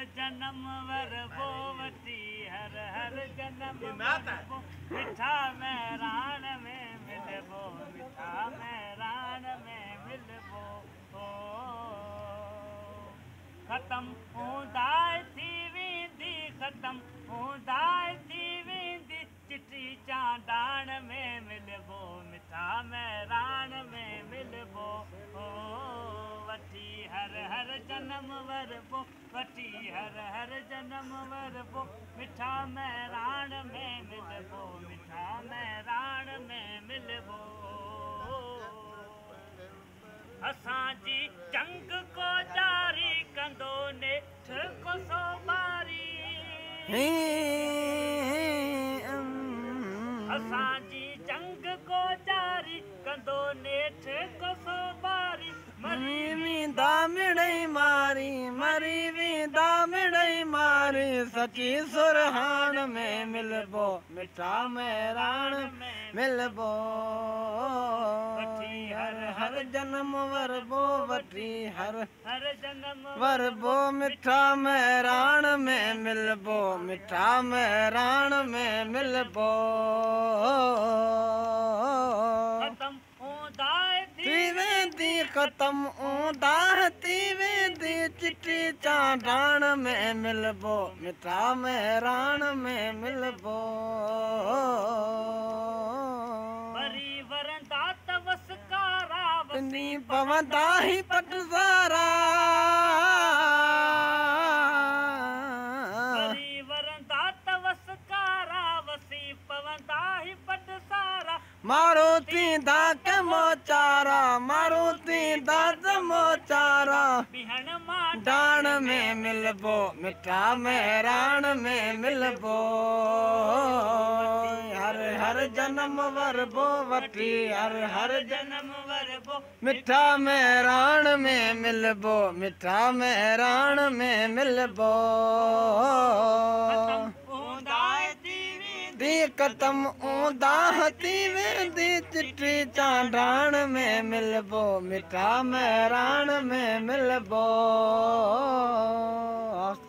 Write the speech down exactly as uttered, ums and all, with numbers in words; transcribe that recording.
जन्म वरबो वठी हर हर जन्म वरबो मिठा मैरान में मिलबो मिठा मैरान में मिलबो ओ खत्म हूंदाए थी वेंदी खत्म हूंदाए थी वेंदी चिट्ठी चांडाण में मिलबो मिठा मैरान में मिलबो ओ वठी हर हर जन्म वरबो वठी हर हर जन्म वरबो मिठा मैरान में मिलबो मिठा मैरान में मिलबो असांजी जंग को जारी कंदो नेठ को सोबारी असांजी जंग को जारी कंदो नेठ को सोबारी मरी वेंदा मिड़ई मारी मरी वेंदा मिड़ई मारी सची सुरहान में मिलबो मिठा मैरान मिलबो वठी हर हर जन्म वरबो वठी हर हर जन्म वरबो मिठा मैरान में मिलबो मिठा मैरान में मिलबो खत्म हूंदाए थी वेंदी खत्म हूंदा थी वेंदी चिट्ठी चांडाण में मिलबो मिठा मैरान में मिलबो वरी वरंदा तवसकारा वसनी पवंदा ही पटसारा वरी वरंदा तवसकारा वसी पवंदा ही पटसारा मारो थींदा के मोचारा मारो थींदा के मोचारा बिहण मां डाण में मिलबो मिठा मैरान में मिलबो हर हर जन्म वरबो वठी हर हर जन्म वरबो मिठा मैरान में मिलबो मिठा मैरान में मिलबो हूंदाए थी दी खत्म हूंदा थी वेंदी चिट्ठी चांडाण में मिलबो मिठा मैरान में मिलबो।